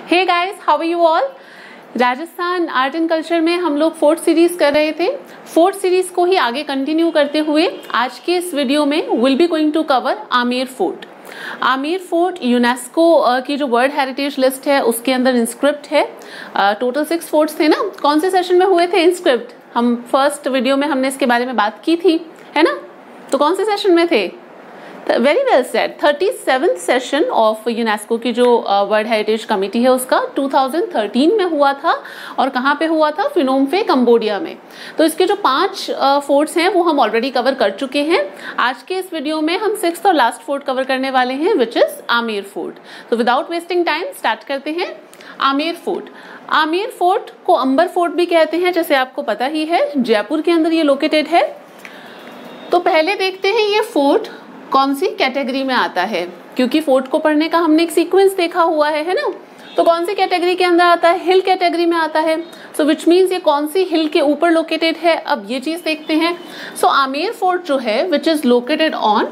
Hey guys, how are you all. Rajasthan art and culture में हम लोग फोर्थ सीरीज कर रहे थे। फोर्थ सीरीज को ही आगे कंटिन्यू करते हुए आज के इस वीडियो में will be going to cover Amer fort. Amer fort UNESCO की जो वर्ल्ड हेरिटेज लिस्ट है उसके अंदर इंस्क्रिप्ट है। टोटल 6 फोर्ट्स थे ना। कौन से सेशन में हुए थे इंस्क्रिप्ट? हम फर्स्ट वीडियो में हमने इसके बारे में बात की थी, है ना। तो कौन से सेशन में थे? Very well said. 37th session of UNESCO की जो वर्ल्ड हेरिटेज कमेटी है उसका 2013 में हुआ था। और कहाँ पे हुआ था? फिनोम फे, कंबोडिया में। तो इसके जो 5 फोर्ट्स हैं वो हम ऑलरेडी कवर कर चुके हैं। आज के इस वीडियो में हम 6th और लास्ट फोर्ट कवर करने वाले हैं, विच इज आमेर फोर्ट। तो विदाउट वेस्टिंग टाइम स्टार्ट करते हैं। आमेर फोर्ट। आमेर फोर्ट को अंबर फोर्ट भी कहते हैं, जैसे आपको पता ही है। जयपुर के अंदर ये लोकेटेड है। तो पहले देखते हैं ये फोर्ट कौन सी कैटेगरी में आता है, क्योंकि फोर्ट को पढ़ने का हमने एक सीक्वेंस देखा हुआ है ना। तो कौन सी कैटेगरी के अंदर आता है? हिल कैटेगरी में आता है। सो विच मीन्स ये कौन सी हिल के ऊपर लोकेटेड है, अब ये चीज देखते हैं। सो आमेर फोर्ट जो है which is located on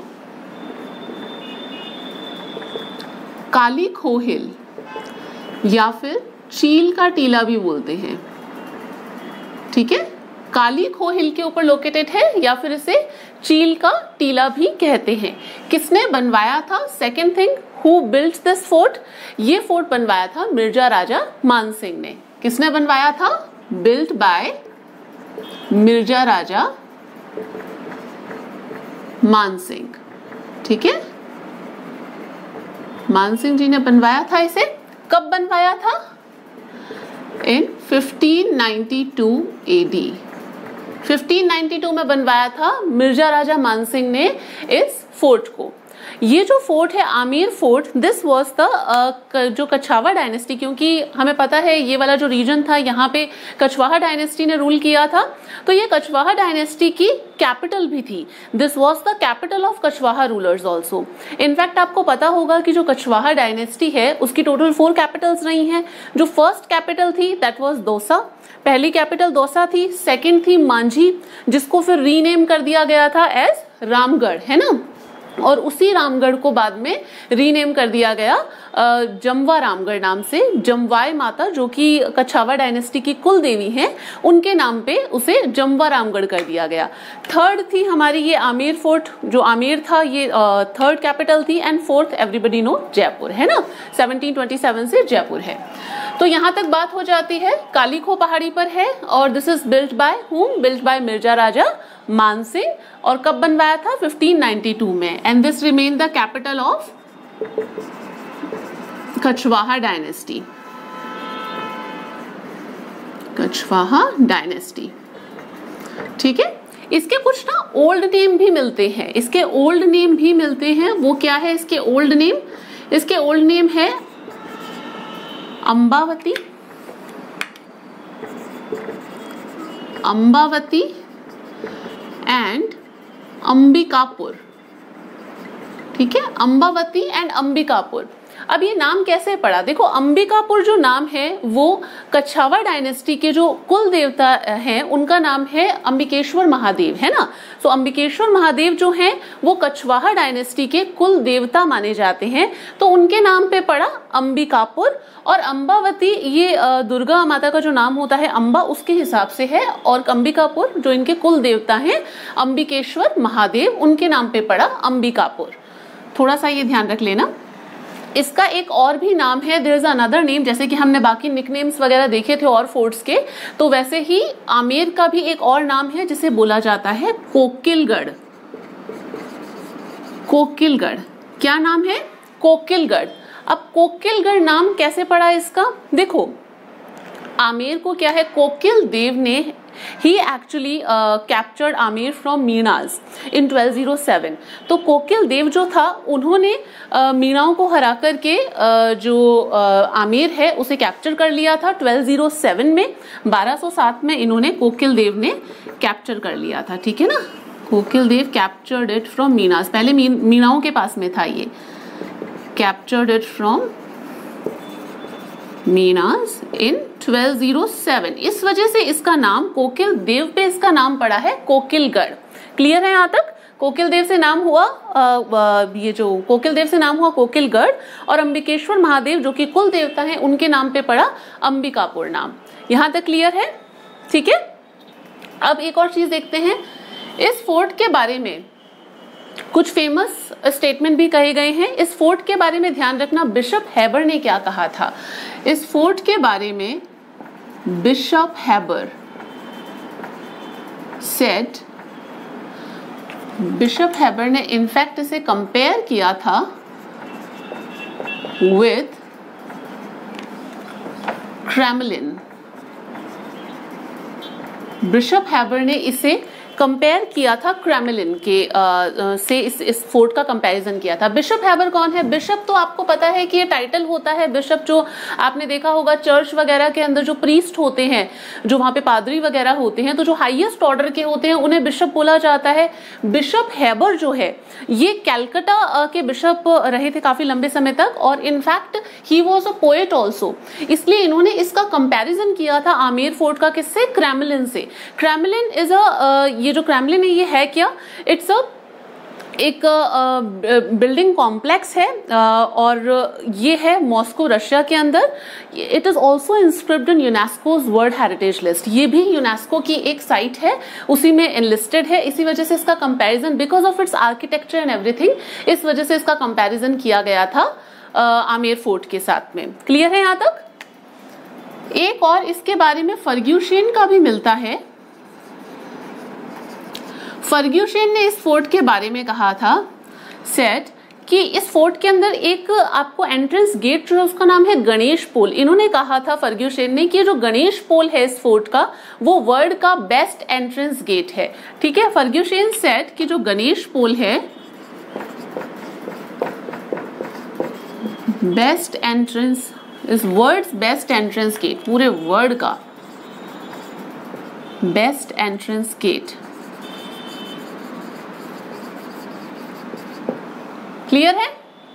Kali Kho hill, या फिर चील का टीला भी बोलते हैं, ठीक है। काली खो हिल के ऊपर लोकेटेड है, या फिर इसे चील का टीला भी कहते हैं। किसने बनवाया था? Second thing, who built this fort? ये फोर्ट बनवाया था मिर्जा राजा मानसिंह ने। किसने बनवाया था? बिल्ट बाय मिर्जा राजा मानसिंह, ठीक है। मानसिंह जी ने बनवाया था इसे। कब बनवाया था? इन 1592 AD। 1592 में बनवाया था मिर्जा राजा मानसिंह ने इस फोर्ट को। ये जो फोर्ट है Amer fort, this was the जो कछवाहा डायनेस्टी, क्योंकि हमें पता है ये वाला जो रीजन था यहाँ पे कछवाहा डायनेस्टी ने रूल किया था। तो ये कछवाहा डायनेस्टी की कैपिटल भी थी। This was the capital of Kachhwaha rulers also. In fact आपको पता होगा कि जो कछवाहा डायनेस्टी है उसकी टोटल 4 कैपिटल्स रही हैं। जो फर्स्ट कैपिटल थी दैट वाज दौसा। पहली कैपिटल दौसा थी। सेकंड थी मांझी, जिसको फिर रीनेम कर दिया गया था एज रामगढ़, है ना। और उसी रामगढ़ को बाद में रीनेम कर दिया गया जमवा रामगढ़ नाम से। जमवाई माता जो कि कछवाहा डायनेस्टी की कुल देवी हैं, उनके नाम पे उसे जमवा रामगढ़ कर दिया गया। थर्ड थी हमारी ये आमेर फोर्ट। जो आमेर था ये थर्ड कैपिटल थी। And fourth everybody know Jaipur, है ना। 1727 से जयपुर है। तो यहाँ तक बात हो जाती है। काली खो पहाड़ी पर है और this is built by whom? Built by Mirza Raja Man Singh. और कब बनवाया था? 1592 में। And this remain the capital of Kachhwaha dynasty. Kachhwaha dynasty, ठीक है। इसके कुछ ना ओल्ड नेम भी मिलते हैं। इसके ओल्ड नेम भी मिलते हैं। वो क्या है इसके ओल्ड नेम? इसके ओल्ड नेम है अंबावती, अंबावती एंड अंबिकापुर, ठीक है। अंबावती एंड अंबिकापुर। अब ये नाम कैसे पड़ा? देखो, अंबिकापुर जो नाम है वो कछवाहा डायनेस्टी के जो कुल देवता हैं उनका नाम है अंबिकेश्वर महादेव, है ना। तो अंबिकेश्वर महादेव जो हैं वो कछवाहा डायनेस्टी के कुल देवता माने जाते हैं, तो उनके नाम पे पड़ा अंबिकापुर। और अंबावती ये दुर्गा माता का जो नाम होता है अंबा, उसके हिसाब से है। और अंबिकापुर जो इनके कुल देवता हैं अंबिकेश्वर महादेव, उनके नाम पे पड़ा अंबिकापुर। थोड़ा सा ये ध्यान रख लेना। इसका एक और भी नाम है, देयर इज अनदर नेम। जैसे कि हमने बाकी निकनेम्स वगैरह देखे थे और फोर्ट्स के, तो वैसे ही आमेर का भी एक और नाम है जिसे बोला जाता है कोकिलगढ़। कोकिलगढ़, क्या नाम है? कोकिलगढ़। अब कोकिलगढ़ नाम कैसे पड़ा इसका? देखो, आमेर को क्या है, कोकिल देव ने ही actually captured Amer from Meenas in 1207। तो कोकिल देव जो था उन्होंने मीनाओं को हरा करके जो आमेर है उसे कैप्चर कर लिया था 1207 में। 1207 में इन्होंने कोकिल देव ने कैप्चर कर लिया था, ठीक है ना। Kokil Dev captured it from Meenas. पहले मीनाओं के पास में था ये। Captured it from Meenas in 1207। इस वजह से इसका नाम कोकिल देव पे इसका नाम पड़ा है कोकिलगढ़। क्लियर है यहाँ तक? कोकिलदेव से नाम हुआ ये जो कोकिलदेव से नाम हुआ कोकिलगढ़, और अंबिकेश्वर महादेव जो कि कुल देवता हैं उनके नाम पे पड़ा अंबिकापुर नाम। यहां तक क्लियर है? ठीक है। अब एक और चीज देखते हैं, इस फोर्ट के बारे में कुछ फेमस स्टेटमेंट भी कहे गए हैं। इस फोर्ट के बारे में ध्यान रखना, बिशप हैबर ने क्या कहा था। इस फोर्ट के बारे में bishop Heber said, bishop Heber ने इनफैक्ट इसे कंपेयर किया था विथ क्रेमलिन। बिशप हैबर ने इसे कंपेयर किया था क्रेमलिन के से इस फोर्ट का कंपैरिजन किया था। बिशप हैबर कौन है? बिशप तो आपको पता है कि ये टाइटल होता है। बिशप जो आपने देखा होगा चर्च वगैरह के अंदर जो प्रीस्ट होते हैं, जो वहां पे पादरी वगैरह होते हैं, तो जो हाईएस्ट ऑर्डर के होते हैं उन्हें बिशप बोला जाता है। बिशप हैबर जो है ये कैलकाटा के बिशप रहे थे काफी लंबे समय तक, और in fact he was a poet also. इसलिए इन्होंने इसका कंपैरिजन किया था आमेर फोर्ट का, किससे? क्रेमलिन से। क्रेमलिन इज अ, ये जो क्रेमलिन है ये है क्या? इट्स अ एक बिल्डिंग कॉम्प्लेक्स है और ये है मॉस्को रशिया के अंदर। It is also inscribed in UNESCO's world heritage list. ये भी यूनेस्को की एक साइट है, उसी में एनलिस्टेड है। इसी वजह से इसका comparison, because of its architecture and everything, इस वजह से इसका कंपैरिजन किया गया था आमेर फोर्ट के साथ में। क्लियर है यहाँ तक? एक और इसके बारे में फर्ग्यूशन का भी मिलता है। फर्ग्यूशन ने इस फोर्ट के बारे में कहा था, सेट कि इस फोर्ट के अंदर एक आपको एंट्रेंस गेट जो है उसका नाम है गणेश पोल। इन्होंने कहा था फर्ग्यूशन ने कि जो गणेश पोल है इस फोर्ट का वो वर्ल्ड का बेस्ट एंट्रेंस गेट है। ठीक है। फर्ग्यूशन सेट कि जो गणेश पोल है best entrance is world's best entrance gate, पूरे वर्ल्ड का बेस्ट एंट्रेंस गेट। क्लियर है?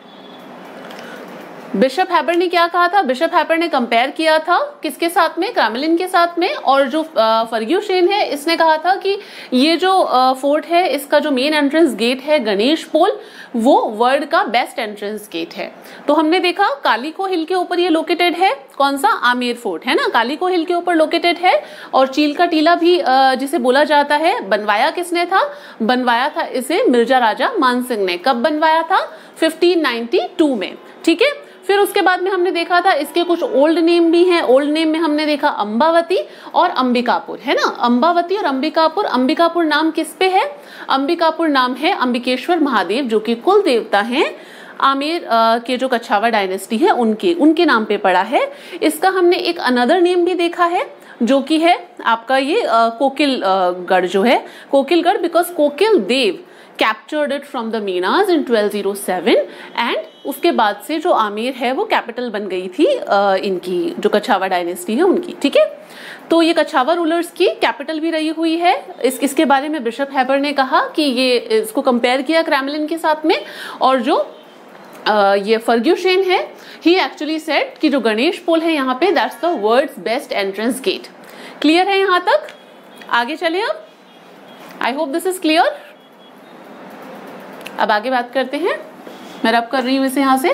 बिशप हैबर ने क्या कहा था? बिशप हैबर ने कंपेयर किया था किसके साथ में? क्रेमलिन के साथ में। और जो फर्ग्यूशन है इसने कहा था कि ये जो फोर्ट है इसका जो मेन एंट्रेंस गेट है गणेश पोल, वो वर्ल्ड का बेस्ट एंट्रेंस गेट है। तो हमने देखा कालिको हिल के ऊपर ये लोकेटेड है। कौन सा? आमेर फोर्ट है ना, कालिको हिल के ऊपर लोकेटेड है। और चील का टीला भी जिसे बोला जाता है, बनवाया किसने था? बनवाया था इसे मिर्जा राजा मानसिंह ने। कब बनवाया था? 1592 में। ठीक है। फिर उसके बाद में हमने देखा था इसके कुछ ओल्ड नेम भी हैं। ओल्ड नेम में हमने देखा अंबावती और अंबिकापुर, है ना। अंबावती और अंबिकापुर। अंबिकापुर नाम किस पे है? अंबिकापुर नाम है अंबिकेश्वर महादेव जो कि कुल देवता हैं आमेर के जो कछावा डायनेस्टी है उनके नाम पे पड़ा है। इसका हमने एक अनदर नेम भी देखा है जो कि है आपका ये कोकिलगढ़ जो है, Kokilgarh, because Kokil Dev captured it from the Meenas in 1207 and उसके बाद से जो आमेर है वो कैपिटल बन गई थी इनकी जो कछावा डायनेस्टी है उनकी। ठीक है। तो ये कछावा रूलर्स की कैपिटल भी रही हुई है। इसके बारे में बिशप हैबर ने कहा कि ये इसको कंपेयर किया क्रेमलिन के साथ में। और जो ये फर्ग्यूशन है ही एक्चुअली सेड कि जो गणेश पोल है यहाँ पे that's the world's best entrance gate. Clear है यहाँ तक? आगे चले अब। I hope this is clear. अब आगे बात करते हैं। मैं रब कर रही हूं इसे यहां से।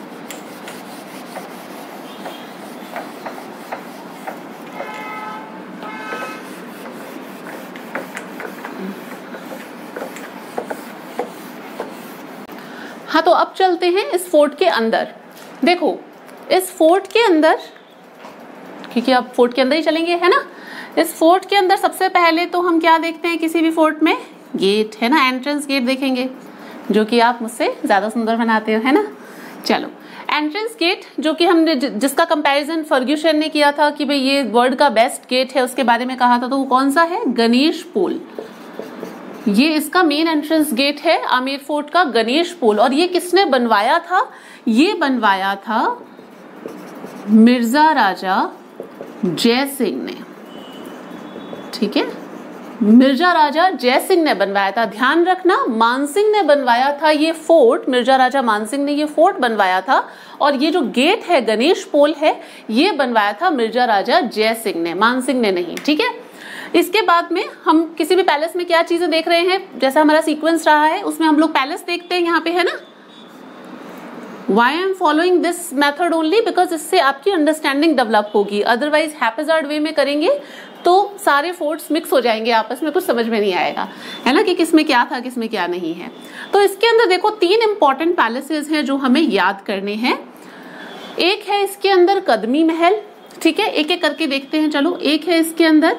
हाँ, तो अब चलते हैं इस फोर्ट के अंदर। देखो इस फोर्ट के अंदर, क्योंकि अब फोर्ट के अंदर ही चलेंगे, है ना। इस फोर्ट के अंदर सबसे पहले तो हम क्या देखते हैं किसी भी फोर्ट में? गेट, है ना। एंट्रेंस गेट देखेंगे जो कि आप मुझसे ज्यादा सुंदर बनाते हो, है ना। चलो एंट्रेंस गेट जो कि हमने जिसका कंपैरिजन फर्ग्यूशन ने किया था कि भाई ये वर्ल्ड का बेस्ट गेट है, उसके बारे में कहा था, तो वो कौन सा है? गणेश पोल। ये इसका मेन एंट्रेंस गेट है आमेर फोर्ट का, गणेश पोल। और ये किसने बनवाया था? ये बनवाया था मिर्जा राजा जय सिंह ने। ठीक है। मिर्जा राजा जय सिंह ने बनवाया था। ध्यान रखना, मानसिंह ने बनवाया था ये फोर्ट, मिर्जा राजा मानसिंह ने ये फोर्ट बनवाया था। और ये जो गेट है गणेश पोल है ये बनवाया था मिर्जा राजा जय सिंह ने, मानसिंह ने नहीं। ठीक है। इसके बाद में हम किसी भी पैलेस में क्या चीजें देख रहे हैं, जैसा हमारा सीक्वेंस रहा है उसमें हम लोग पैलेस देखते हैं, यहाँ पे है ना। Why I am following this method only? Because इससे आपकी अंडरस्टैंडिंग डेवलप होगी, अदरवाइज हैप्पीजार्ड वे में करेंगे तो सारे फोर्ट्स मिक्स हो जाएंगे आपस में, कुछ समझ में नहीं आएगा, है ना, कि किसमें क्या था किसमें क्या नहीं है। तो इसके अंदर देखो 3 इंपॉर्टेंट पैलेसेस हैं जो हमें याद करने हैं। एक है इसके अंदर कदमी महल, ठीक है, एक एक करके देखते हैं। चलो, एक है इसके अंदर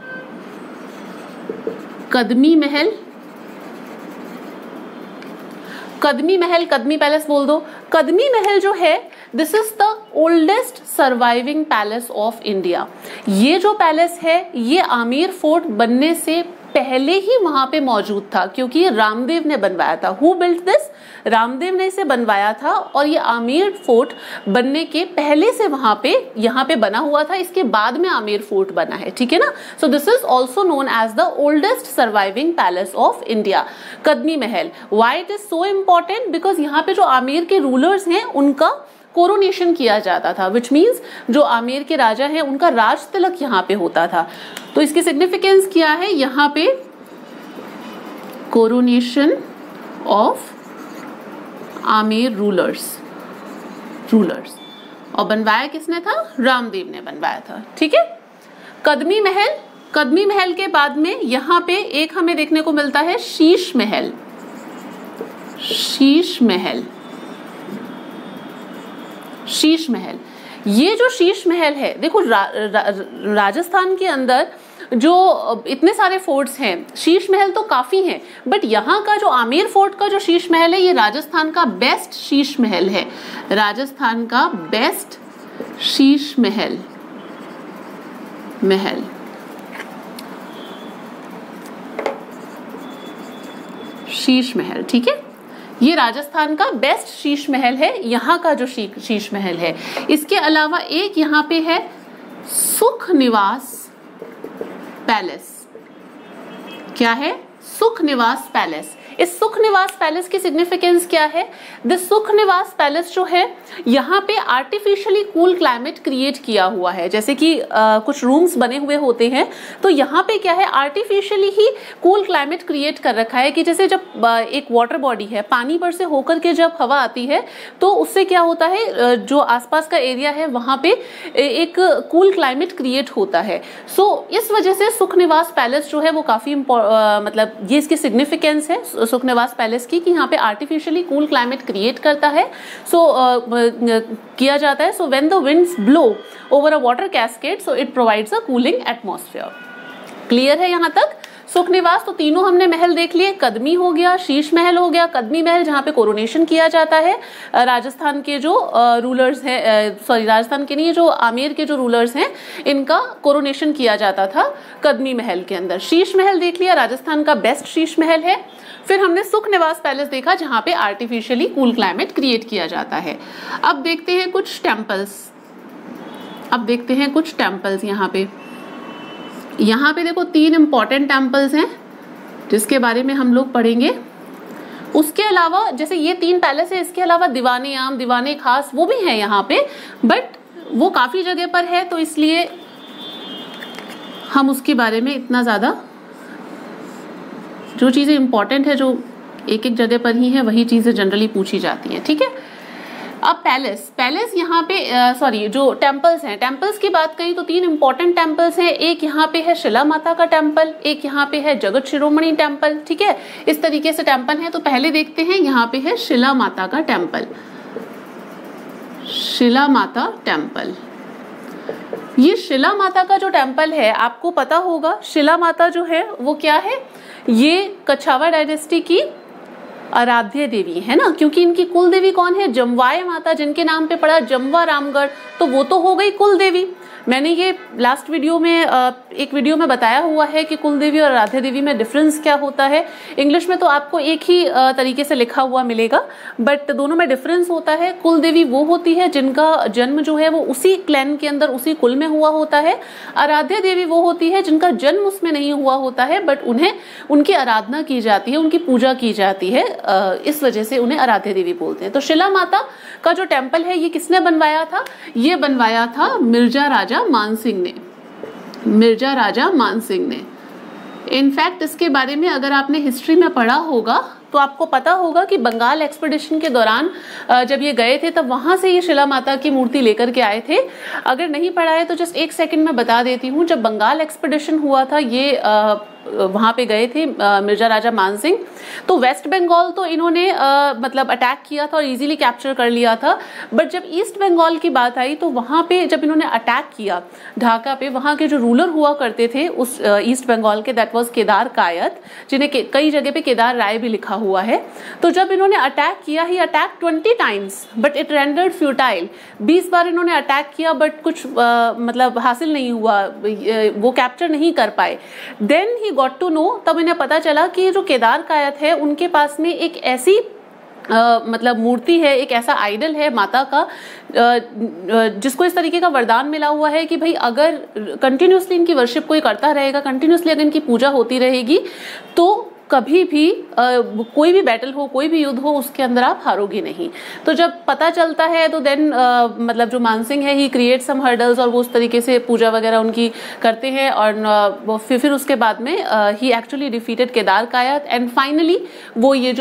कदमी महल, कदमी महल, कदमी पैलेस बोल दो। कदमी महल जो है, this is the oldest surviving palace of India. ये जो पैलेस है ये आमेर फोर्ट बनने से पहले ही वहां पे मौजूद था, क्योंकि रामदेव ने बनवाया था। Who built this? रामदेव ने इसे बनवाया था, और ये आमेर फोर्ट बनने के पहले से वहां पे यहाँ पे बना हुआ था, इसके बाद में आमेर फोर्ट बना है, ठीक है ना। So this is also known as the oldest surviving palace of India, Kadmi Mahal. Why it is so important? Because यहाँ पे जो आमेर के रूलर्स हैं उनका कोरोनेशन किया जाता था, विच मीन्स जो आमेर के राजा हैं उनका राज तिलक यहाँ पे होता था। तो इसकी सिग्निफिकेंस क्या है? यहाँ पे कोरोनेशन ऑफ आमेर रूलर्स, और बनवाया किसने था? रामदेव ने बनवाया था, ठीक है। कदमी महल, कदमी महल के बाद में यहाँ पे एक हमें देखने को मिलता है शीश महल, शीश महल, शीश महल। ये जो शीश महल है, देखो राजस्थान के अंदर जो इतने सारे फोर्ट्स हैं, शीश महल तो काफी हैं, बट यहाँ का जो आमेर फोर्ट का जो शीश महल है ये राजस्थान का बेस्ट शीश महल है, राजस्थान का बेस्ट शीश महल, शीश महल, ठीक है। ये राजस्थान का बेस्ट शीश महल है, यहाँ का जो शीश महल है। इसके अलावा एक यहाँ पे है सुख निवास पैलेस। क्या है? सुख निवास पैलेस। इस सुख निवास पैलेस की सिग्निफिकेंस क्या है? दिस सुख निवास पैलेस जो है यहाँ पे आर्टिफिशियली कूल क्लाइमेट क्रिएट किया हुआ है। जैसे कि कुछ रूम्स बने हुए होते हैं, तो यहाँ पे क्या है, आर्टिफिशियली ही कूल क्लाइमेट क्रिएट कर रखा है कि जैसे जब एक वाटर बॉडी है, पानी पर से होकर के जब हवा आती है तो उससे क्या होता है, जो आसपास का एरिया है वहां पे एक कूल क्लाइमेट क्रिएट होता है। सो इस वजह से सुख निवास पैलेस जो है वो काफी मतलब ये इसकी सिग्निफिकेंस है सुख निवास पैलेस की, कि यहाँ पे आर्टिफिशियली कूल क्लाइमेट क्रिएट करता है, किया जाता है। So when the winds blow over a water cascade, so it provides a cooling atmosphere. Clear है यहाँ तक? सुख निवास, तो तीनों हमने महल देख लिए। कदमी हो गया, शीश महल हो गया, कदमी महल जहाँ पे कोरोनेशन किया जाता है राजस्थान के जो रूलर्स हैं, सॉरी राजस्थान के नहीं, जो आमेर के जो रूलर्स हैं इनका कोरोनेशन किया जाता था कदमी महल के अंदर। शीश महल देख लिया, राजस्थान का बेस्ट शीश महल है। फिर हमने सुख निवास पैलेस देखा जहाँ पे आर्टिफिशियली कूल क्लाइमेट क्रिएट किया जाता है। अब देखते हैं कुछ टेम्पल्स, यहाँ पे देखो 3 इंपॉर्टेंट टेम्पल्स हैं जिसके बारे में हम लोग पढ़ेंगे। उसके अलावा जैसे ये 3 पैलेस है, इसके अलावा दीवाने आम, दीवाने खास वो भी है यहाँ पे, बट वो काफी जगह पर है, तो इसलिए हम उसके बारे में इतना ज्यादा, जो चीजें इंपॉर्टेंट है जो एक एक जगह पर ही है वही चीजें जनरली पूछी जाती हैं, ठीक है। अब पैलेस यहाँ पे सॉरी जो टेम्पल्स हैं, टेम्पल्स की बात करी तो 3 इंपॉर्टेंट टेम्पल्स हैं। एक यहाँ पे है शिला माता का टेम्पल, एक यहाँ पे है जगत शिरोमणि टेम्पल, ठीक है। इस तरीके से टेम्पल है। तो पहले देखते हैं, यहाँ पे है शिला माता का टेम्पल, शिला माता टेम्पल। ये शिला माता का जो टेम्पल है, आपको पता होगा शिला माता जो है वो क्या है, ये कछावा डायनेस्टी की आराध्य देवी है ना, क्योंकि इनकी कुल देवी कौन है? जमवाय माता, जिनके नाम पे पड़ा जमवा रामगढ़, तो वो तो हो गई कुल देवी। मैंने ये लास्ट वीडियो में एक वीडियो में बताया हुआ है कि कुल देवी और आराध्य देवी में डिफरेंस क्या होता है। इंग्लिश में तो आपको एक ही तरीके से लिखा हुआ मिलेगा, बट दोनों में डिफरेंस होता है। कुल देवी वो होती है जिनका जन्म जो है वो उसी क्लैन के अंदर, उसी कुल में हुआ होता है। आराध्य देवी वो होती है जिनका जन्म उसमें नहीं हुआ होता है, बट उन्हें उनकी आराधना की जाती है, उनकी पूजा की जाती है, इस वजह से उन्हें आराध्य देवी बोलते हैं। तो शिला माता का जो टेम्पल है ये किसने बनवाया था? ये बनवाया था मिर्जा राजा मानसिंह ने। मिर्जा राजा मानसिंह ने। इनफैक्ट इसके बारे में अगर आपने हिस्ट्री में पढ़ा होगा तो आपको पता होगा कि बंगाल एक्सपेडिशन के दौरान जब ये गए थे तब वहां से ये शिला माता की मूर्ति लेकर के आए थे। अगर नहीं पढ़ा है तो जस्ट एक सेकंड में बता देती हूँ। जब बंगाल एक्सपेडिशन हुआ था, ये वहां पे गए थे मिर्जा राजा मानसिंह, तो वेस्ट बंगाल तो इन्होंने मतलब अटैक किया था और इजीली कैप्चर कर लिया था। बट जब ईस्ट बंगाल की बात आई तो वहां पे जब इन्होंने अटैक किया ढाका पे, वहां के जो रूलर हुआ करते थे उस ईस्ट बंगाल के, दैट वाज केदार कायत, जिन्हें कई जगह पे केदार राय भी लिखा हुआ है। तो जब इन्होंने अटैक किया, he attack 20 times but it rendered futile. 20 बार इन्होंने अटैक किया बट कुछ मतलब हासिल नहीं हुआ, वो कैप्चर नहीं कर पाए। Then he got to know, तब इन्हें पता चला कि जो केदार कायत है उनके पास में एक ऐसी मतलब मूर्ति है, एक ऐसा आइडल है माता का जिसको इस तरीके का वरदान मिला हुआ है कि भाई अगर कंटिन्यूसली इनकी वर्शिप कोई करता रहेगा, कंटिन्यूसली अगर इनकी पूजा होती रहेगी तो कभी भी कोई भी बैटल हो, कोई भी युद्ध हो, उसके अंदर आप हारोगे नहीं। तो जब पता चलता है तो देन मतलब जो मानसिंह है ही क्रिएट सम हर्डल्स और वो उस तरीके से पूजा वगैरह उनकी करते हैं और फिर उसके बाद में ही एक्चुअली डिफीटेड केदार कायत एंड फाइनली वो ये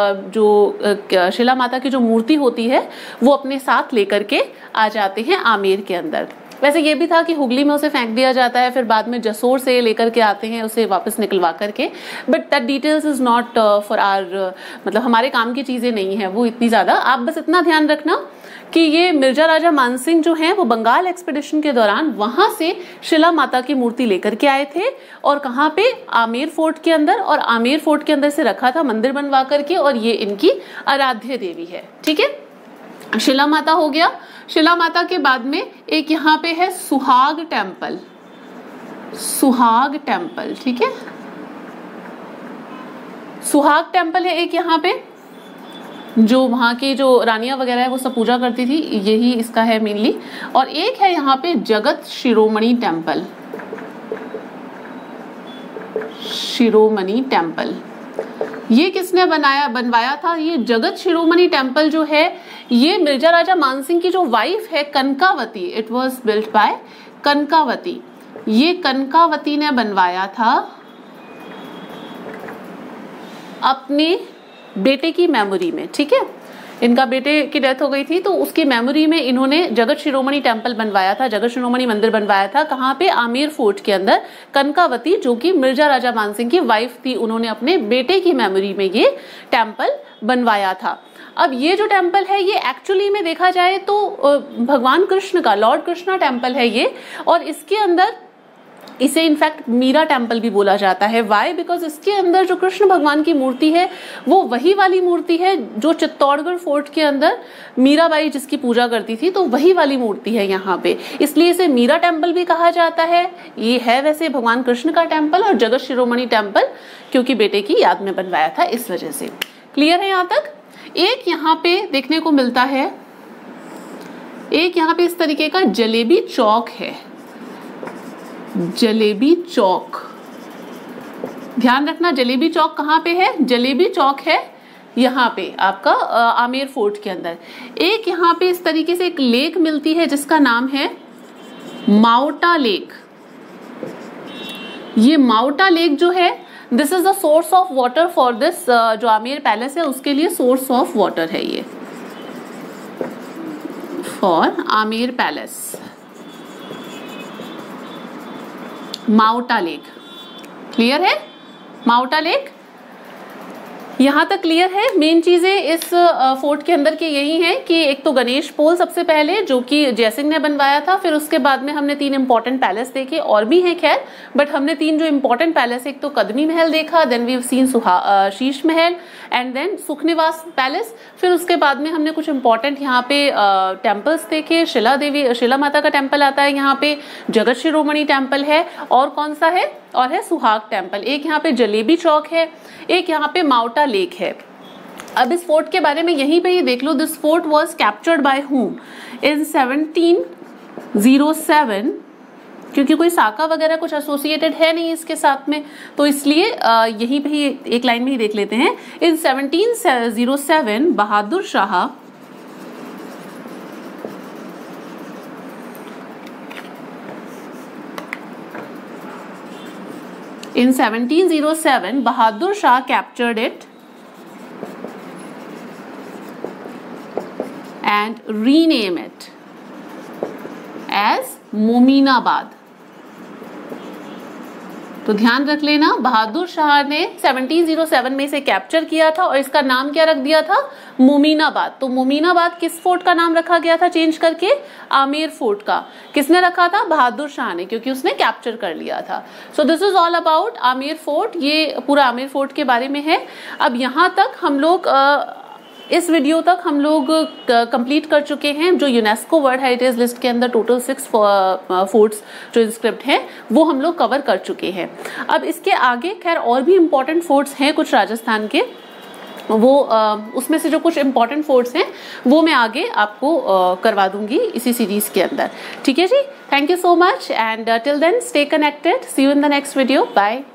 जो शिला माता की जो मूर्ति होती है वो अपने साथ लेकर के आ जाते हैं आमेर के अंदर। वैसे ये भी था कि हुगली में उसे फेंक दिया जाता है, फिर बाद में जसोर से लेकर के आते हैं उसे वापस निकलवा करके, but that details is not for our, मतलब हमारे काम की चीजें नहीं है वो इतनी ज्यादा। आप बस इतना ध्यान रखना कि ये मिर्जा राजा मानसिंह जो हैं वो बंगाल एक्सपेडिशन के दौरान वहां से शिला माता की मूर्ति लेकर के आए थे और कहाँ पे, आमेर फोर्ट के अंदर, और आमेर फोर्ट के अंदर से रखा था मंदिर बनवा करके, और ये इनकी आराध्य देवी है। ठीक है, शिला माता हो गया। शिला माता के बाद में एक यहाँ पे है सुहाग टेम्पल, सुहाग टेम्पल, ठीक है, सुहाग टेम्पल है एक यहाँ पे, जो वहाँ की जो रानियां वगैरह है वो सब पूजा करती थी, यही इसका है मेनली। और एक है यहाँ पे जगत शिरोमणि टेम्पल, शिरोमणि टेम्पल, ये किसने बनवाया था? ये जगत शिरोमणि टेम्पल जो है ये मिर्जा राजा मानसिंह की जो वाइफ है Kanakavati, it was built by Kanakavati, ये कनकावती ने बनवाया था अपने बेटे की मेमोरी में। ठीक है, इनका बेटे की डेथ हो गई थी तो उसकी मेमोरी में इन्होंने जगत शिरोमणि टेम्पल बनवाया था, जगत शिरोमणि मंदिर बनवाया था। कहाँ पे? आमेर फोर्ट के अंदर। कनकावती जो कि मिर्जा राजा मानसिंह की वाइफ थी, उन्होंने अपने बेटे की मेमोरी में ये टेम्पल बनवाया था। अब ये जो टेम्पल है ये एक्चुअली में देखा जाए तो भगवान कृष्ण का, लॉर्ड कृष्णा टेम्पल है ये, और इसके अंदर इसे इनफैक्ट मीरा टेम्पल भी बोला जाता है। वाई? बिकॉज इसके अंदर जो कृष्ण भगवान की मूर्ति है वो वही वाली मूर्ति है जो चित्तौड़गढ़ फोर्ट के अंदर मीराबाई जिसकी पूजा करती थी, तो वही वाली मूर्ति है यहाँ पे, इसलिए इसे मीरा टेम्पल भी कहा जाता है। ये है वैसे भगवान कृष्ण का टेम्पल, और जगत शिरोमणि टेम्पल क्योंकि बेटे की याद में बनवाया था इस वजह से। क्लियर है यहाँ तक? एक यहाँ पे देखने को मिलता है, एक यहाँ पे इस तरीके का जलेबी चौक है, जलेबी चौक, ध्यान रखना जलेबी चौक कहाँ पे है? जलेबी चौक है यहाँ पे आपका आमेर फोर्ट के अंदर। एक यहाँ पे इस तरीके से एक लेक मिलती है जिसका नाम है माउटा लेक। ये माउटा लेक जो है this is the source of water for this, जो आमेर पैलेस है उसके लिए सोर्स ऑफ वाटर है ये, for Amer palace, Maota lake. Clear है? माउटा लेक यहाँ तक क्लियर है। मेन चीजें इस फोर्ट के अंदर की यही है कि एक तो गणेश पोल सबसे पहले जो कि जयसिंह ने बनवाया था, फिर उसके बाद में हमने 3 इंपॉर्टेंट पैलेस देखे, और भी है खैर, बट हमने 3 जो इंपॉर्टेंट पैलेस, एक तो कदमी महल देखा, then we have seen Sheesh Mahal and then Sukhniwas palace, फिर उसके बाद में हमने कुछ इंपॉर्टेंट यहाँ पे टेम्पल्स देखे। शिला माता का टेम्पल आता है यहाँ पे, जगत शिरोमणि टेम्पल है, और कौन सा है? और है सुहाग टेम्पल। एक यहाँ पे जलेबी चौक है, एक यहाँ पे माउटा लेक है। अब इस फोर्ट के बारे में यहीं पे ही देख लो, this fort was captured by whom in 1707, क्योंकि कोई साका वगैरह कुछ एसोसिएटेड है नहीं इसके साथ में, तो इसलिए यहीं पे ही एक लाइन में ही देख लेते हैं। इन 1707 Bahadur Shah In 1707, Bahadur Shah captured it and rename it as Mominabad. तो ध्यान रख लेना, बहादुर शाह ने 1707 में इसे कैप्चर किया था और इसका नाम क्या रख दिया था, मोमीनाबाद। तो मोमीनाबाद किस फोर्ट का नाम रखा गया था चेंज करके, आमेर फोर्ट का। किसने रखा था, बहादुर शाह ने, क्योंकि उसने कैप्चर कर लिया था। So this is all about Amer fort, ये पूरा आमेर फोर्ट के बारे में है। अब यहाँ तक हम लोग इस वीडियो तक हम लोग कंप्लीट कर चुके हैं। जो यूनेस्को वर्ल्ड हेरिटेज लिस्ट के अंदर टोटल 6 फोर्ट्स जो इंस्क्रिप्ट हैं वो हम लोग कवर कर चुके हैं। अब इसके आगे खैर और भी इम्पोर्टेंट फोर्ट्स हैं कुछ राजस्थान के, वो उसमें से जो कुछ इम्पोर्टेंट फोर्ट्स हैं वो मैं आगे आपको करवा दूंगी इसी सीरीज के अंदर। ठीक है जी, thank you so much and till then stay connected, see you in the next video, bye.